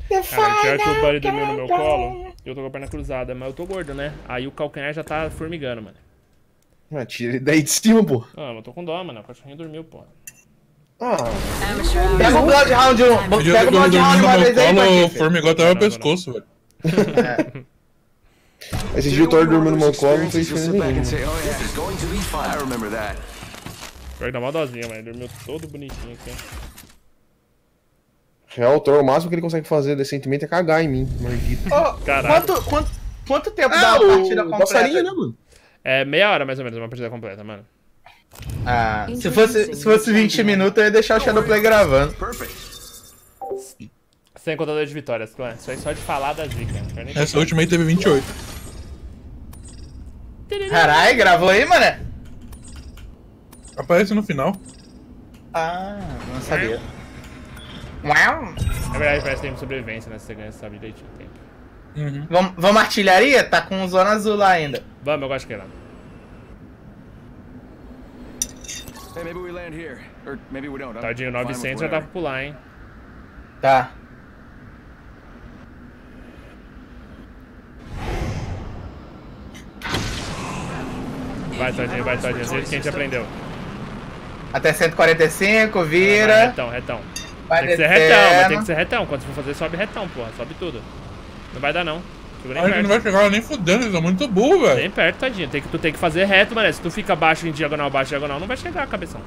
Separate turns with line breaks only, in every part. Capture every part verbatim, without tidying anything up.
Cara, pior que o Buddy dormiu no meu colo, eu tô com a perna cruzada, mas eu tô gordo, né? Aí o calcanhar já tá formigando, mano.
Ah, tira ele daí de cima, pô.
Ah, eu tô com dó, mano. O cachorrinho dormiu, pô.
Ah.
Pega o Bloodhound, pega o Bloodhound uma vez aí,
Patife. O formigou até o pescoço, velho.
Esse dia o Thor dormiu no meu colo, não fez diferença nenhuma.
Pior que dá uma dosinha, mas ele dormiu todo bonitinho aqui.
Real, o Thor, o máximo que ele consegue fazer decentemente é cagar em mim, maldito.
Oh, quanto, quanto, quanto tempo dá
Ah,
uma partida
o
completa?
passarinho, né, mano?
É meia hora mais ou menos, uma partida completa, mano.
Ah, se fosse, se fosse vinte minutos, eu ia deixar o Shadowplay gravando.
Sem contador de vitórias, clã. Isso aí só de falar da zica.
Essa última aí teve vinte e oito.
Caralho, gravou aí, mané?
Aparece no final.
Ah, não sabia. Uau.
É verdade, parece que tem sobrevivência, né? Se você ganha, você sabe direitinho o tempo.
Uhum.
Vamos, vamos artilharia? Tá com zona azul lá ainda.
Vamos, eu gosto que é lá. Tadinho, novecentos já dá pra pular, hein?
Tá.
Vai, Tadinho, vai, Tadinho. Do jeito que a gente aprendeu.
Até cento e quarenta e cinco, vira.
Vai, retão, retão.
Vai
tem que ser
descendo.
retão, mas tem que ser retão. Quando você for fazer, sobe retão, porra. Sobe tudo. Não vai dar, não. Segura
A
nem
gente não
perto.
vai chegar nem fudendo, eles são muito burros, velho.
Bem perto, Tadinho. Tem que, tu tem que fazer reto, mano. Se tu fica baixo em diagonal, baixo, diagonal, não vai chegar, cabeção.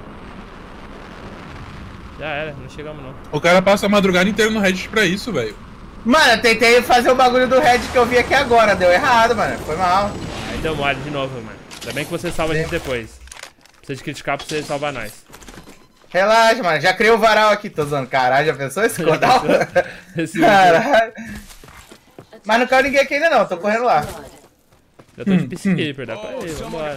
Já era, não chegamos, não.
O cara passa a madrugada inteira no Reddit pra isso, velho.
Mano, eu tentei fazer o bagulho do Red que eu vi aqui agora. Deu errado, mano. Foi mal.
Aí deu mole de novo, mano. Ainda bem que você salva a gente depois. Precisa de criticar pra você salvar nós.
Relaxa, mano. Já criei o varal aqui. Tô usando. Caralho, já pensou esse codal?
Esse
Caralho. Mas não caiu ninguém aqui ainda não. Tô correndo lá.
Eu tô de peacekeeper, dá pra ir, vambora.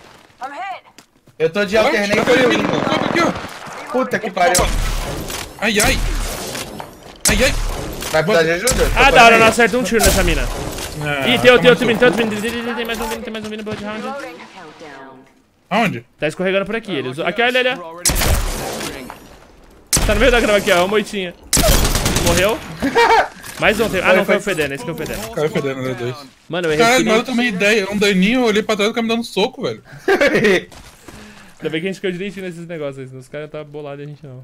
Eu tô de alternator
Sobe
e
aqui, sobe aqui, ó.
Puta que pariu.
Ai, ai. Ai, ai.
Vai precisar de ajuda? Tô
Ah, da hora,
correndo
não
aí.
acerta um tiro nessa mina.
Ah,
Ih, tem outro, tem outro
começou.
vindo, tem outro vindo. Tem mais um vindo, tem mais um vindo, Bloodhound.
Aonde?
Tá escorregando por aqui. Eles... Aqui, olha, olha. Tá no meio da grama aqui, ó. Uma moitinha. Morreu. Mais um. Tem... Ah, não, foi o Fedendo. Esse que é o Fedendo.
Caiu fedendo, né, dois.
Mano, eu errei.
Caralho, mas eu
Ainda
tomei ideia. Um daninho, eu olhei pra trás e o cara me dando soco, velho.
bem que a gente caiu direitinho nesses negócios aí. Senão os caras tá bolados e a gente não.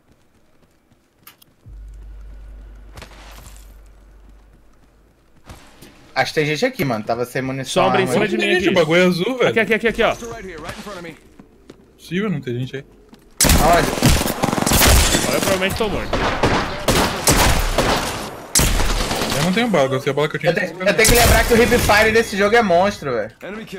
Acho que tem gente aqui, mano. Tava sem munição.
Sombra em
arma
cima
aí.
de mim
Gente,
aqui.
o bagulho é azul, velho.
Aqui, aqui, aqui, aqui, ó.
Possível não ter gente aí.
Aonde?
Eu provavelmente tô morto.
Eu não tenho bala, eu sei a bala que eu tinha.
Eu, te, eu tenho que lembrar que o Hip Fire desse jogo é monstro, velho.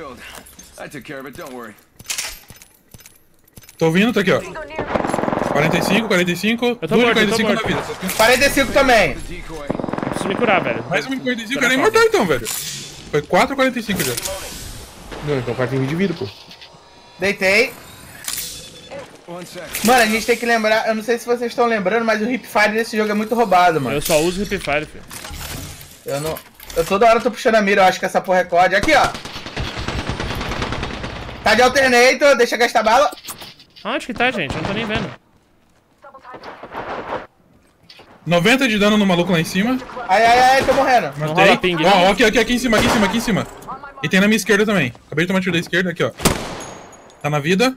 Tô vindo, tá aqui, ó. quarenta e cinco, quarenta e cinco.
Eu tô
duas de
morto, eu tô
quarenta e cinco na
morto.
vida.
quarenta e cinco também.
Eu preciso me curar, velho.
Mais uma de quarenta e cinco, era imortal então, velho. Foi quatro quarenta e cinco já.
Não, então o cara tem vinte de vida, pô.
Deitei. Mano, a gente tem que lembrar, eu não sei se vocês estão lembrando, mas o Hip Fire desse jogo é muito roubado, mano.
Eu só uso Hip Fire, filho.
Eu não. Eu toda hora tô puxando a mira, eu acho que essa porra é C O D. Aqui, ó. Tá de alternator, deixa eu gastar bala.
Onde que tá, gente? Eu não tô nem vendo.
noventa de dano no maluco lá em cima.
Ai, ai, ai, tô morrendo.
Não
Matei.
rola ping,
Ó,
não.
ó, aqui, aqui, aqui em cima, aqui em cima, aqui em cima. E tem na minha esquerda também. Acabei de tomar tiro da esquerda, aqui, ó. Tá na vida.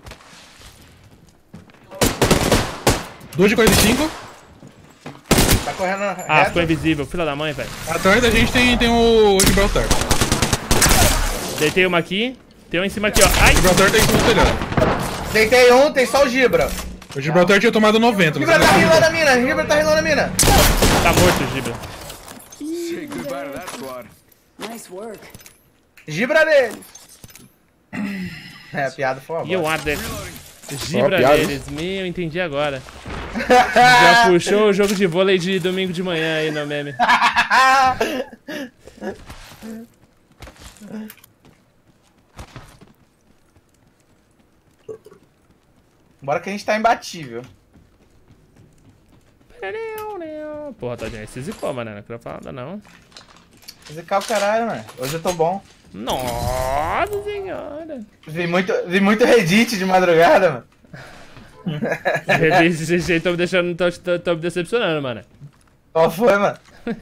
dois de quarenta e cinco.
Tá correndo
Ah,
reto.
ficou invisível. Filha da mãe, velho.
Atrás da gente tem, tem o Gibraltar.
Deitei uma aqui. Tem um em cima aqui, ó. Ai!
O Gibraltar tá em cima do telhado.
Deitei um, tem só o Gibra.
O Gibraltar tinha tomado noventa. Não
Gibra
sei
tá
se-
rilando a mina, Gibra tá rilando a mina.
Tá morto o Gibra.
Gibra dele. É, a piada foi uma
E o
bosta.
Arder. Gibra
piada,
deles. Meu, entendi agora. Já puxou o jogo de vôlei de domingo de manhã aí no meme.
Bora que a gente tá imbatível.
Porra, tadinha, esse zicou, mano. Não quero falar nada, não.
Zicar o caralho, mano. Hoje eu tô bom.
Nossa senhora.
Vi muito, vi muito Reddit de madrugada, mano.
Desse jeito tô me deixando, tô, tô, tô me decepcionando, mano.
Qual foi, mano?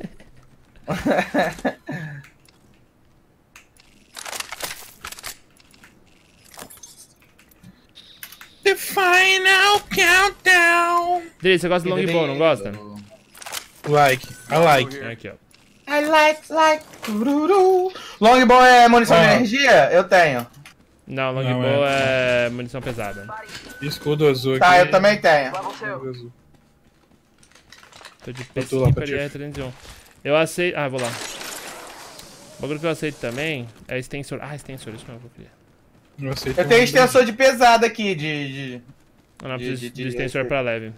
The final countdown.
Dri, você gosta de longbow, não gosta?
Like, I like.
É aqui, ó.
I like, like, tururu. Longbow é munição de
Ah.
energia? Eu tenho.
Não,
Não,
longbow é... munição pesada.
Escudo azul aqui.
Tá, eu também tenho.
Escudo azul.
Tô de
Eu tô lá pra
Peacekeeper e
ti.
R trezentos e um. Eu aceito... Ah, vou lá. O bagulho que eu aceito também é extensor. Ah, extensor, isso mesmo que eu queria.
Eu aceito.
Eu tenho extensor de pesada aqui, de... de...
Eu não
De-
preciso
de-
de,
de-
extensor pra leve.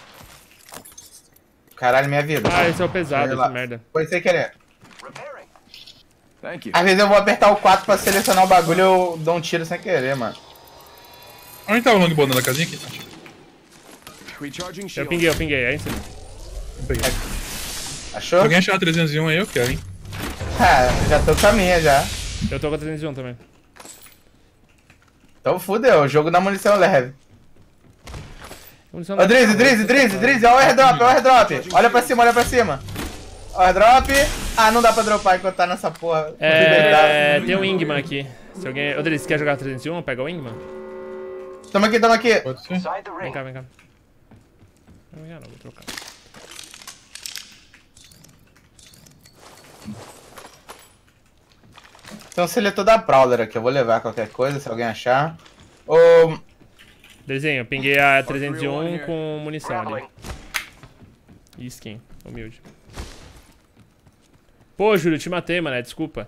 Caralho, minha vida.
Ah, esse é o pesado,
Sei lá.
que merda.
Foi sem querer.
Thank you.
Às vezes eu vou apertar o quatro pra selecionar o bagulho e eu dou um tiro sem querer, mano.
Onde tá o longbow na casinha aqui?
Recharging
Eu
shield.
pinguei, eu pinguei, aí em cima.
Vou pegar.
Achou?
Se alguém achar a trezentos e um aí, eu quero, hein?
Ah, já tô com a minha já.
Eu tô com a trezentos e um também.
Então fudeu, o jogo da munição leve.
Munição
Ô
leve-
Drizzy, Drizzy, Drizzy, Drizzy, olha o airdrop, olha o airdrop. Olha pra cima, olha pra cima. Ó, airdrop. Ah, não dá pra dropar enquanto tá nessa porra.
É, tem um Ingman aqui. Se alguém... Ô, Drizzy, quer jogar trezentos e um? Pega o Ingman.
Tamo aqui, tamo aqui.
Pode ser.
Vem cá, vem cá. Não, não, vou trocar.
Tem um seletor da Prowler aqui, eu vou levar qualquer coisa se alguém achar. Ô,
Drizzinho, eu pinguei a trezentos e um com munição ali. E skin, humilde. Pô, Júlio, te matei, mané, desculpa.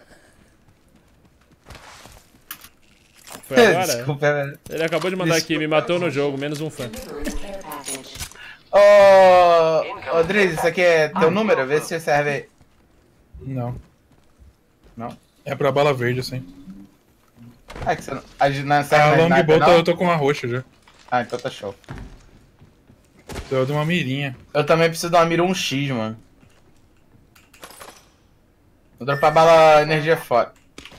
Foi agora?
desculpa, velho.
Ele acabou de mandar aqui, me matou no jogo, menos um fã.
Ô, ô Drizzy, isso aqui é teu número? Vê se serve aí.
Não.
Não?
É pra bala verde, assim.
Ah, que você não... A gente não
A
serve na
longbow
sniper,
tá-
não?
eu tô com uma roxa já.
Ah, então tá show.
Eu dei uma mirinha.
Eu também preciso de uma mira um X, mano. Vou dropar bala energia fora.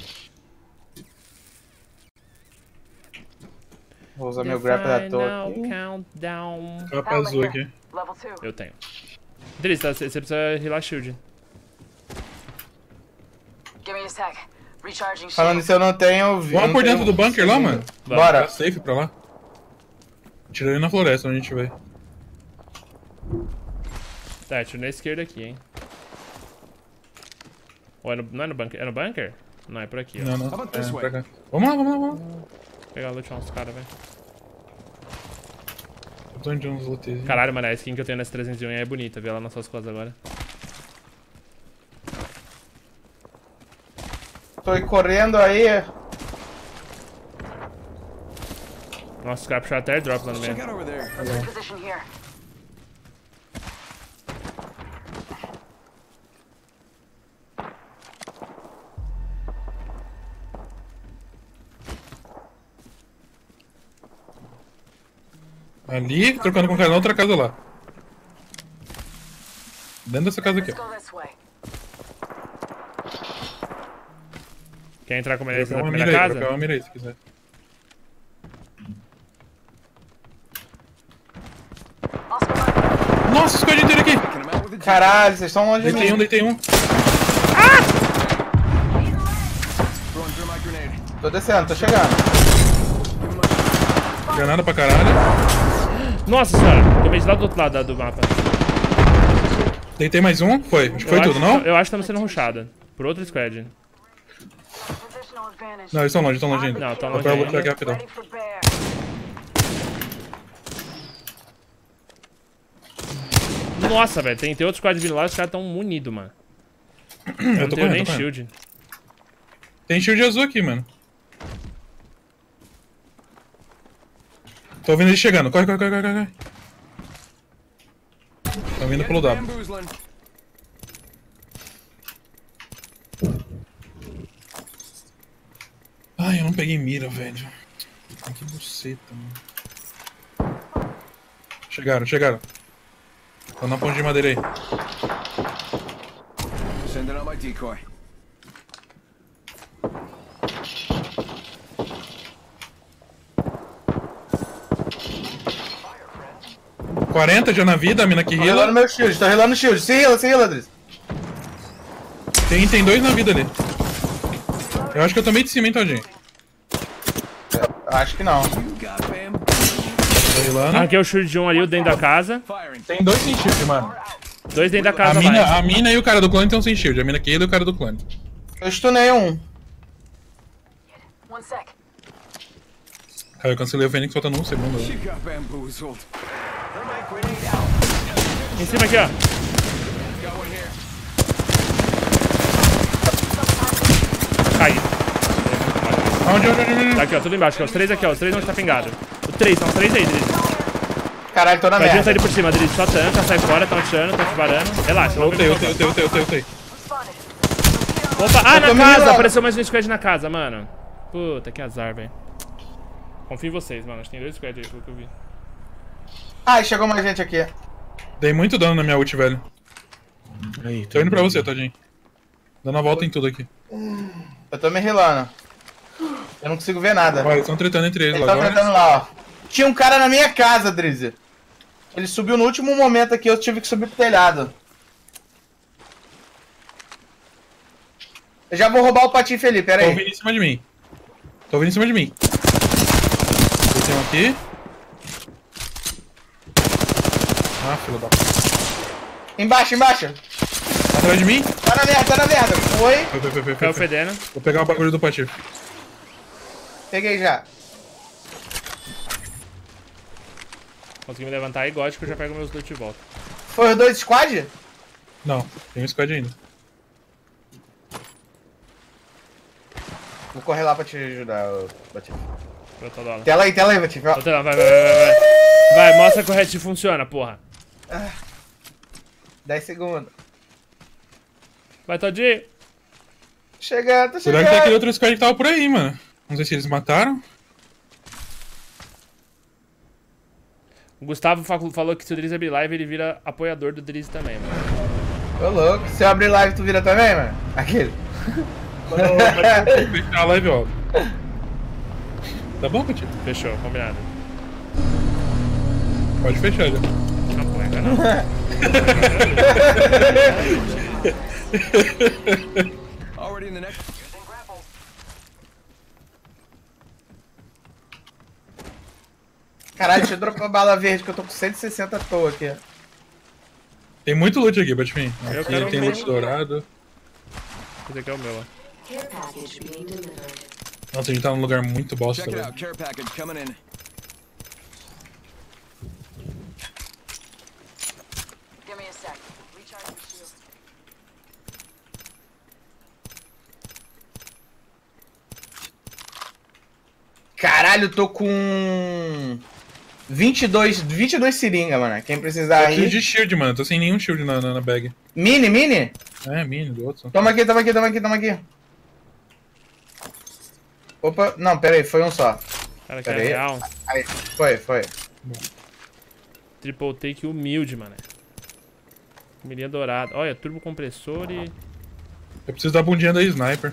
Vou usar meu grapple à toa aqui.
Countdown.
Capa azul aqui.
Eu tenho. Drizzy, tá, você você precisa healar shield.
Give me a sec. Recharging
Falando
shield.
isso, eu não tenho...
Vamos por dentro do bunker lá, mano?
Bora.
Tá safe pra lá. Tira ele na floresta onde a gente vai.
Tá, tiro na esquerda aqui, hein. Ou é no, não é no bunker? É no bunker? Não, é por aqui, ó.
Não, não.
How about this
É,
way?
pra cá. Vamos lá, vamos lá, vamos lá.
Vou pegar loot uns caras, velho.
Eu tô indo uns lotes.
Caralho, mano, a skin que eu tenho nessa trezentos e um é bonita, vê ela nas suas costas agora.
Tô aí correndo aí.
Nossa, os caras puxaram até airdrop lá no meio.
Check out over there.
Position here.
Ali, trocando com o cara na outra casa lá. Dentro dessa casa aqui,
Let's
ó.
go this way.
Quer entrar com a emergência
Trocar
na
uma
primeira
mira aí,
casa?
trocar uma mira aí se quiser.
Oscar mark.
Nossa, o squad inteiro aqui!
Taking him out with a
Caralho, vocês estão longe de
Deitei um,
mim.
deitei um.
throwing thermite grenade.
Tô descendo, tô chegando.
Granada pra caralho.
Nossa senhora, tomei de lá do outro lado da- do mapa.
Deitei mais um. Foi, acho que foi
eu
tudo,
acho,
não?
Eu acho que estamos sendo rushada. Por outro squad.
Positional advantage.
Não, eles estão longe, estão longe ainda.
Não, tão
Vou
longe
pra
ainda.
lutar aqui rapidão.
Ready for bear.
Nossa, velho, tem, tem outro squad vindo lá e os caras tão munidos, mano. Eu
Eu
não
tô
tenho nem
correndo, tô correndo.
shield.
Tem shield azul aqui, mano. Tô ouvindo ele chegando. Corre, corre, corre, corre, corre. Tô vindo pelo W.
Bamboozling.
Ai, eu não peguei mira, velho. Que buceta, mano. Chegaram, chegaram. Tô na ponte de madeira aí.
Sending out my decoy.
quarenta já na vida, a mina que
Tô relando
heala.
meu shield, tô relando o shield. Se heala, se heala, Driz.
Tem, tem dois na vida ali. Eu acho que eu tomei de cima, hein, Todinho.
Acho que não.
You got bamboo.
Tô healando.
Arranquei o shield de um ali, o dentro da casa.
Firing.
Tem dois sem shield, mano.
Dois dentro da
A
casa,
mina,
vai.
a mina e o cara do clone estão sem shield. A mina que heala e o cara do clone.
Eu stunei um.
One sec.
Cara, eu cancelei o Fênix faltando um segundo.
She got bamboozled. Thermite grenade out.
Em cima aqui, ó.
Got one here.
Cai.
Onde, onde, onde, onde?
Tá aqui, ó, tudo embaixo. Ó. Os três aqui, ó. Os três onde tá pingado. Os três, são os três aí, Driz.
Caralho, tô na
Vai
merda.
sair por cima, Driz. Só tanca, sai fora, tão atirando, tão disparando. Relaxa, não
Voltei, voltei, voltei, voltei, voltei, voltei.
Spotted.
Opa, ah,
Eu
na
tô me
casa!
mirando.
Apareceu mais um squad na casa, mano. Puta, que azar, velho. Confio em vocês, mano. Acho que tem dois squads aí, pelo que eu vi.
Ai, chegou mais gente aqui.
Dei muito dano na minha ult, velho.
Aí,
Tô indo pra você, Todinho. Dando a volta em tudo aqui.
Eu tô me healando. Eu não consigo ver nada.
Olha, eles estão tretando entre eles
Eles
lá
estão
agora.
tentando lá, ó. Tinha um cara na minha casa, Drizzy. Ele subiu no último momento aqui, eu tive que subir pro telhado. Eu já vou roubar o patinho Felipe, pera
Tô
aí.
vindo em cima de mim. Tô vindo em cima de mim. Tem um aqui. Ah, filho da...
Embaixo, embaixo.
Atrás de mim.
Tá na merda, tá na merda. Foi.
Foi, foi, foi, foi,
Caiu
foi.
fedendo.
Vou pegar o bagulho do Patife.
Peguei já.
Consegui me levantar aí, gótico, eu já pego meus loot de volta.
Foi os dois squad?
Não, tem um squad ainda.
Vou correr lá pra te ajudar, ô, Patife.
Pronto, dólar.
Tela aí, tela aí, Patife. ó.
Vai, vai, vai, vai, vai. Vai, mostra que o resto funciona, porra.
dez segundos.
Vai, Todinho.
Chegando, tô
Será que tem aquele
chegando.
outro squad que tava por aí, mano? Não sei se eles mataram.
O Gustavo facu- falou que se o Driz abrir live, ele vira apoiador do Driz também, mano.
Ô louco, se eu abrir live, tu vira também, mano? Aquele.
Fechar a live, ó. Tá bom, Patife?
Fechou, combinado.
Pode fechar já.
Não apoia, não.
Already in the next.
Caralho, deixa eu dropar bala verde que eu tô com cento e sessenta à toa aqui.
Tem muito loot aqui, Patife.
Eu
Aqui
quero
tem
ver.
loot dourado.
Esse aqui é o meu, ó.
Care package being delivered.
Nossa, a gente tá num lugar muito bosta,
Check it
velho.
out. Care package coming in.
Give me a sec. Recharging the shield.
Caralho, eu tô com vinte e dois, vinte e dois seringa, mano. Quem precisar
Eu preciso
aí.
de shield, mano. Tô sem nenhum shield na, na, na bag.
Mini, mini?
É, mini, do outro.
Toma aqui, toma aqui, toma aqui, toma aqui. Opa, não, pera aí, foi um só.
Cara, que é
Pera aí.
real.
Aí, foi, foi.
Triple take humilde, mano. Mirinha dourada. Olha, turbo compressor e...
Eu preciso da bundinha da sniper.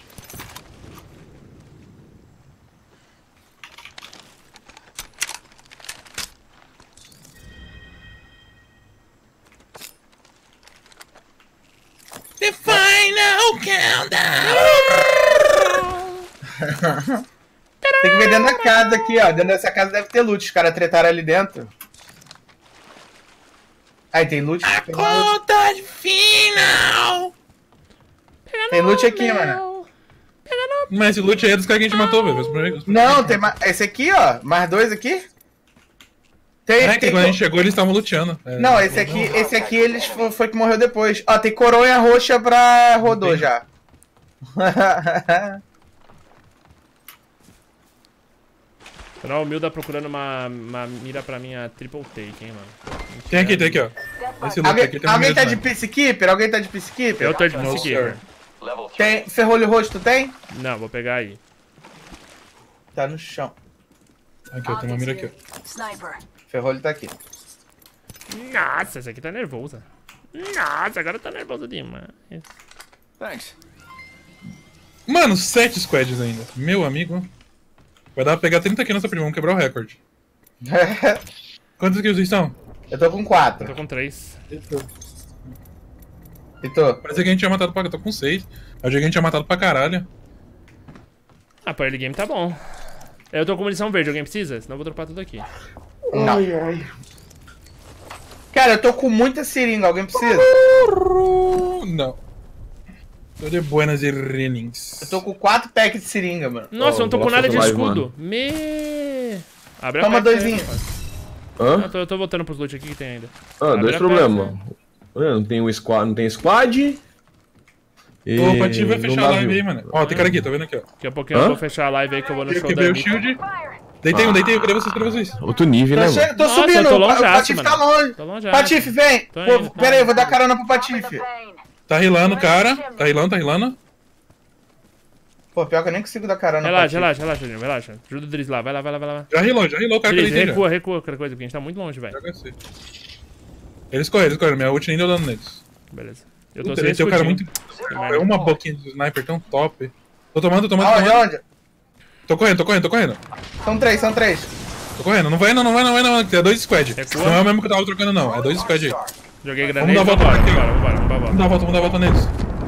The final countdown!
Tem que ver dentro da casa aqui, ó. Dentro dessa casa deve ter loot. Os caras tretaram ali dentro. Aí, tem loot. Tem loot,
Contagem final!
tem loot aqui, mano.
Mas esse loot aí é dos caras que a gente matou, velho.
Não, tem mais. Esse aqui, ó. Mais dois aqui. Tem,
É que
tem
quando a gente chegou eles estavam luteando. É,
Não, esse aqui, esse aqui eles fo- foi que morreu depois. Ó, tem coronha roxa pra rodou já.
Canal humilde tá procurando uma, uma mira pra minha triple take, hein, mano.
Tem aqui, tem aqui, ó. Esse loot
alguém
aqui tem uma
alguém tá
mira
de
também.
Peacekeeper? Alguém tá de Peacekeeper?
Eu tô de
No,
Peacekeeper.
sir.
Tem ferrolho roxo, tu tem?
Não, vou pegar aí.
Tá no chão.
Aqui, ó, tem uma mira aqui, ó.
Sniper.
Ferrolho tá aqui.
Nossa, essa aqui tá nervosa. Nossa, agora tá nervosa demais.
Thanks.
Mano, sete squads ainda. Meu amigo. Vai dar pra pegar trinta kills nessa prima, vamos quebrar o recorde. Quantos kills vocês estão?
Eu tô com
Eu
quatro.
tô com três.
E tu?
Parecia que a gente tinha matado pra... Eu tô com seis. Eu achei que a gente tinha matado pra caralho.
Ah, pro early game tá bom. Eu tô com munição verde, alguém precisa? Senão eu vou dropar tudo aqui.
Não.
Ai, ai.
Cara, eu tô com muita seringa, alguém precisa?
Não. Tô de buenas e renings.
Eu tô com quatro packs de seringa, mano.
Nossa, eu não tô
vou
com
lá
nada de
fazer live,
escudo. Me... Abre a
Toma
pack aí,
doisinho.
rapaz.
Hã?
Eu tô, eu tô voltando pros loot aqui que tem ainda.
Ah,
Abre
dois
a
problemas.
pack, né?
Olha, Não tem o squad, não tem squad. E
Ô, o Pati vai
não
fechar
dá
a live
view.
aí, mano. Ó, tem cara aqui, tá vendo aqui, ó.
Daqui a pouquinho
Hã?
eu vou fechar a live aí que eu vou no
Eu
show da
quebrei o
Anitta.
shield. Deitei um, deitei um, cadê vocês, cadê vocês?
Outro nível,
Tô,
né,
che-
mano?
tô
Nossa,
subindo,
eu tô
o Pa- o
longeaço,
Patife
mano.
tá longe.
Tô longe.
Patife, vem.
Tô
Pô,
indo, tô
pera aí, eu
indo.
vou dar carona pro Patife.
Tá rilando, cara. Tá rilando, tá rilando.
Pô, pior que eu nem consigo dar carona pro
Relaxa,
Patife.
relaxa, relaxa, Juninho, relaxa. Ajuda o Driz lá, vai lá, vai lá, vai lá.
Já rilou, já rilou o cara que eu
Driz,
deitei já.
recua, recua, qualquer coisa, porque a gente tá muito longe, velho.
Já cansei. Eles correram, eles correram. Minha ult nem deu dano neles.
Beleza. Eu tô
Puta,
sem
esse é o cara
escudinho.
muito... Foi uma boquinha de sniper tão top. Tô tomando, tô tomando, tô
Aonde,
tomando.
aonde?
Tô correndo, tô correndo, tô correndo.
São três, são três.
Tô correndo. Não vai não, não vai não, vai não. É dois squad.
Recua.
Não é o mesmo que eu tava trocando, não. É dois squad aí.
Joguei
Vamos
granada,
dar a volta
vambora,
aqui, ó.
vambora, vambora, vamos dar a
Vamos
volta.
dar a volta, vamos dar a volta neles.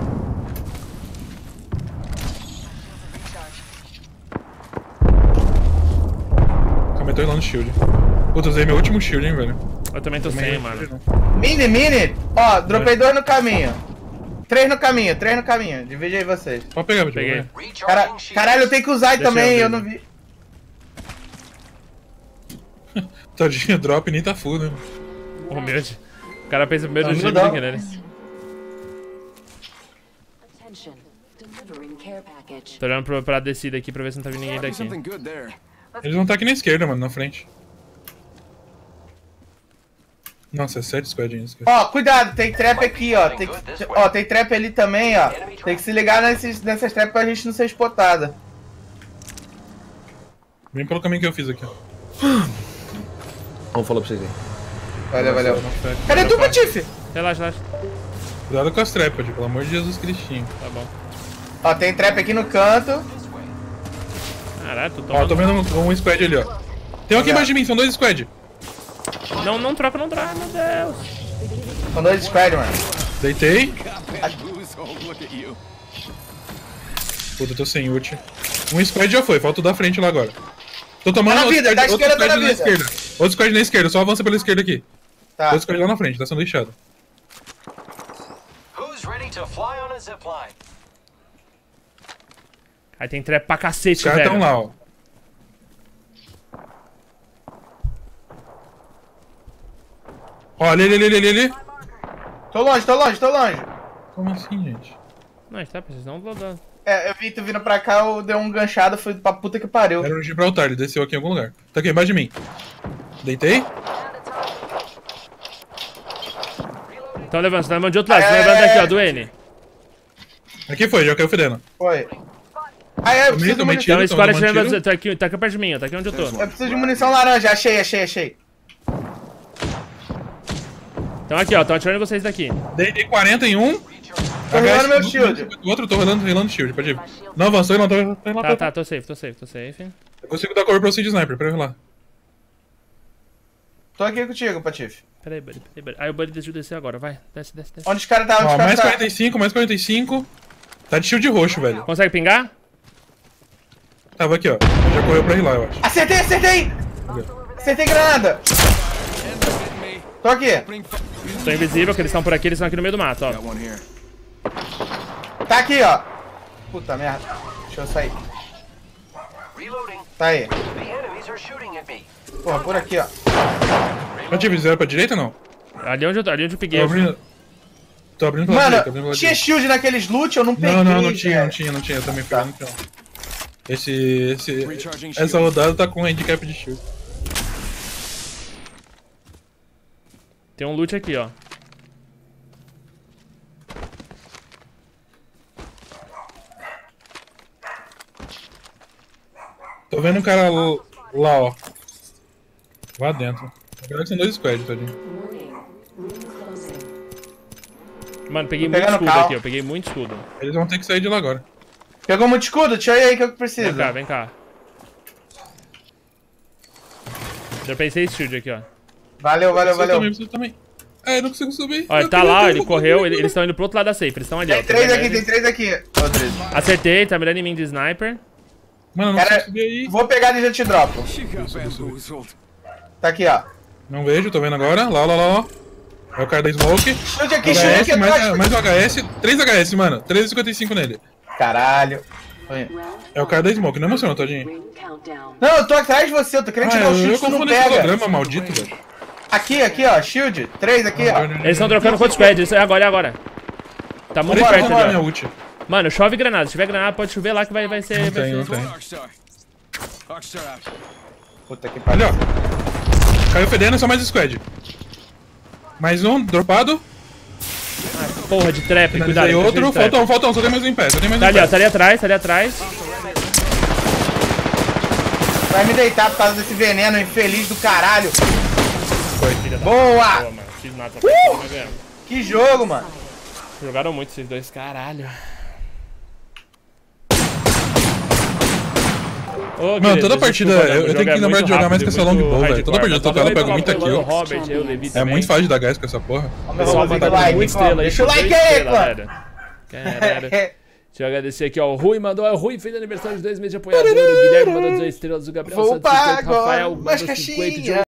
Calma aí, tô rilando shield. Puta, usei meu último shield, hein, velho.
Eu também tô sem, mano.
Mini, mini. Ó, dropei dois no caminho. Três no caminho, três no caminho. Divide aí vocês.
Pode pegar, Pati.
Peguei.
Cara, caralho, eu tenho que usar
Deixa
também,
eu
eu
ver.
não vi.
Tadinho, drop nem tá full, né?
Humilde. O cara pensa primeiro no
Não,
time
não.
do que nele.
Attention. Delivering care package.
Tô olhando pra, pra descida aqui pra ver se não tá vindo ninguém
Might be
daqui.
something good there.
Eles vão estar aqui na esquerda, mano, na frente. Nossa, é sete squadinhos. cara.
Ó, cuidado, tem trap aqui, ó. Tem que, ó, tem trap ali também, ó. Tem que se ligar nesses, nessas trap pra gente não ser spotada.
Vem pelo caminho que eu fiz aqui, ó.
Vamos falar pra vocês aí.
Valeu, valeu.
Não, pera.
Cadê tu, Patife?
Relaxa, relaxa.
Cuidado com as trepas, pelo amor de Jesus Cristinho.
Tá bom.
Ó, tem trap aqui no canto.
Caralho, tô
Ó, tô
tomando...
vendo um, um squad ali, ó. Tem um aqui embaixo de mim, são dois squad.
Não, não troca, não troca, meu Deus.
São dois squad, mano.
Deitei.
Bamboozled, look at you.
Puta, eu tô sem ult. Um squad já foi, falta o da frente lá agora. Tô tomando
Tá na
outro
vida,
squad,
da
outro
esquerda tá
squad
na
na
vida.
esquerda. Outro squad na esquerda, só avança pela esquerda aqui.
Tá.
Outro squad lá na frente, tá sendo lixado.
Who's ready to fly on a zipline?
Aí tem trap pra
Os
cacete,
caras
velho.
tão lá, ó. Ó, ali, ali, ali, ali, ali.
Tô longe, tô longe, tô longe.
Como assim, gente?
Não, tá precisando do...
É, eu vi tu vindo pra cá, eu dei um ganchado, fui pra puta que pariu.
Era no Gibraltar, ele desceu aqui em algum lugar. Tá aqui embaixo de mim. Deitei?
Então levanta, tá de outro lado.
É,
Você levanta aqui, ó, do N.
Aqui foi, já caiu fedendo.
Foi. Ah, é, eu preciso de
tomei
munição.
tiro.
Então esse cara
tomando
chega...
tiro.
Tá aqui, tá aqui perto de mim, ó. Tá aqui onde eu tô.
Eu preciso de munição laranja, achei, achei, achei.
Então aqui, ó. Tô atirando vocês daqui.
Deitei quarenta em um.
Tô rolando meu shield.
O outro, tô rolando, rolando shield, pode ir. Não avançou, não, tô, tô indo lá.
Tá,
pra-
tá, tô safe, tô safe, tô safe.
Eu consigo dar cover pra você de sniper, pera aí lá.
Tô aqui contigo, Patife.
Peraí, buddy, peraí, buddy. Aí o buddy decidiu descer agora, vai. Desce, desce, desce.
Onde os caras tá? Onde
Ó,
os
mais
caras tá?
quarenta e cinco, mais quarenta e cinco. Tá de shield roxo, velho.
Consegue pingar?
Tava aqui, ó. Já correu pra rilar, eu acho.
Acertei, acertei! Acertei granada! Tô aqui.
Tô invisível, que eles estão por aqui, eles estão aqui no meio do mato, ó.
Got one here.
Tá aqui, ó. Puta merda. Deixa eu sair.
Reloading.
Tá aí.
The enemies are shooting at me.
Porra, por aqui, ó.
Já tive zero pra direita ou não?
Ali onde eu, tô- ali onde eu peguei.
Tô abrindo. Tô abrindo pela
Mano,
direita, tô abrindo pela
tinha
direita.
shield naqueles loot, eu não peguei.
Não, não, não tinha,
velho.
não tinha, não tinha. Eu também fui
Tá.
lá no final. Esse. esse
Recharging
essa
shield.
rodada tá com handicap de shield.
Tem um loot aqui, ó.
Tô vendo um cara l- lá, ó. Lá dentro. Na verdade são dois squads, tadinho.
Warning. Room closing.
Mano, peguei
Tô
muito
pegando
escudo
cal.
aqui, eu peguei muito escudo.
Eles vão ter que sair de lá agora.
Pegou muito escudo? Deixa eu ir aí que eu preciso.
Vem cá, vem cá. Eu pensei shield aqui, ó.
Valeu, valeu,
Você
valeu.
também, você também. É, eu não consigo subir.
Ó, ele
Eu
tá
queria
lá,
ter
ele
um
correu,
pouco.
ele- eles estão indo pro outro lado da safe, eles estão ali, ó.
Tem três
Tá
aqui,
vendo
tem
ele?
três aqui. Ô, três.
Acertei, tá mirando em mim de sniper.
Mano, eu não
Cara,
consigo subir aí.
vou pegar e já te dropo.
She got bamboozled.
Tá aqui, ó.
Não vejo, tô vendo agora. Lá, lá, lá, lá. É o cara da Smoke.
Chute aqui, chute aqui
H S, mais,
atrás.
mais um H S. três H S, mano. três e cinquenta e cinco nele.
Caralho. Foi.
Round
É o cara da Smoke, não emociona, Todinho.
ring countdown.
Não, eu tô atrás de você, eu tô querendo
Ah,
te dar
eu,
um
eu
chute, tu não
confundo esse
pega.
programa, maldito, velho.
Aqui, aqui, ó, shield. Três aqui, ó.
Eles estão trocando com o squad, isso é agora, é agora. Tá muito
Três
perto
pra lá, minha
ali, ó.
ult.
Mano, chove granada, se tiver granada pode chover lá que vai, vai ser...
Não
vai
tem,
ser-
não tem.
Rockstar. Rockstar out.
Puta que
Ali,
pariu.
ó. Caiu fedendo, só mais squad. Mais um, dropado.
Porra de trap, cuidado.
Finalizei
tá
outro.
cheio de trap.
Faltou um, faltou um. Só tem mais um em pé. Só tem mais um
Tá
em
ali, ó,
pé.
tá ali atrás, tá ali atrás.
Vai me deitar por causa desse veneno infeliz do caralho.
Filha da-
Boa!
Boa, mano. Fiz nada, só uh! mas ganhamos.
Que jogo, mano.
Jogaram muito esses dois, caralho. Ô,
Mano,
querido,
toda partida,
desculpa,
eu-
né,
eu
o
tenho
jogo
que lembrar
muito
de jogar mais
rápido,
com essa
muito
longbow, velho.
hardcore.
Toda partida eu tô
Só
pegando, eu pego
falei
muito
pelo
kill.
Robert, eu, Levi
É
também.
muito fácil de dar gás com essa porra.
Ó, meu
Pessoal,
Rosinho
tá
do
dando
like,
muita
ó.
estrela aí.
Deixa o
dois
like aí,
estrelas,
clã.
velho. Caralho. Deixa eu agradecer aqui, ó. O Rui mandou. O Rui fez aniversário de dois meses de apoiador. O Guilherme mandou dezoito estrelas. O Gabriel
Vou
Santos, cinquenta,
pagar
Rafael
agora
mandou
mais
cinquenta.
caixinha.
Diogo